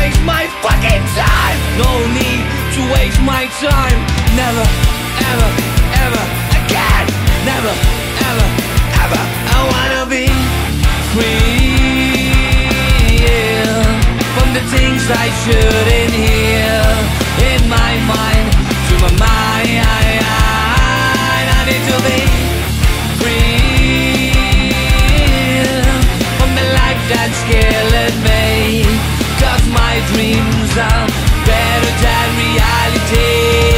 waste my fucking time. No need to waste my time. Never, ever, ever again. Never, ever, ever. I wanna be free, yeah, from the things I shouldn't hear. In my mind, to my mind, I need to be free from the life that's killing me. 'Cause my dreams are better than reality.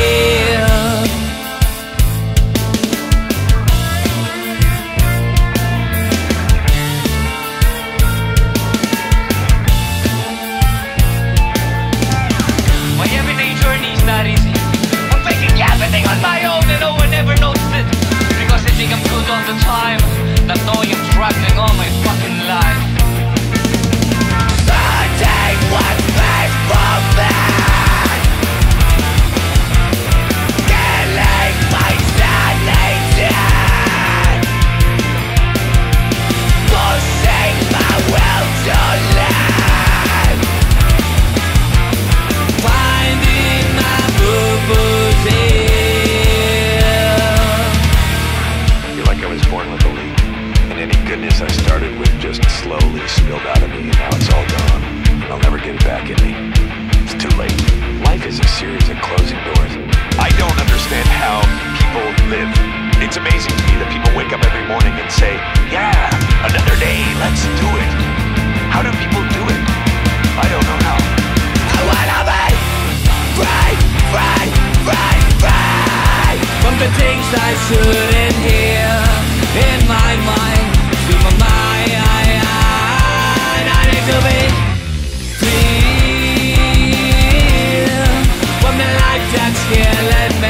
On my own and no one ever noticed it, because I think I'm good all the time, not knowing I'm struggling all my fucking life. So take what's best for me, killing my sanity, pushing my will to live, finding my purpose. I started with just slowly spilled out of me, and now it's all gone. I'll never get it back in me. It's too late. Life is a series of closing doors. I don't understand how people live. It's amazing to me that people wake up every morning and say, yeah, another day, let's do it. How do people do it? I don't know how. I wanna be free, free, free, free from the things I shouldn't hear. In my mind, to my mind, I need to be free from the life that's killing me.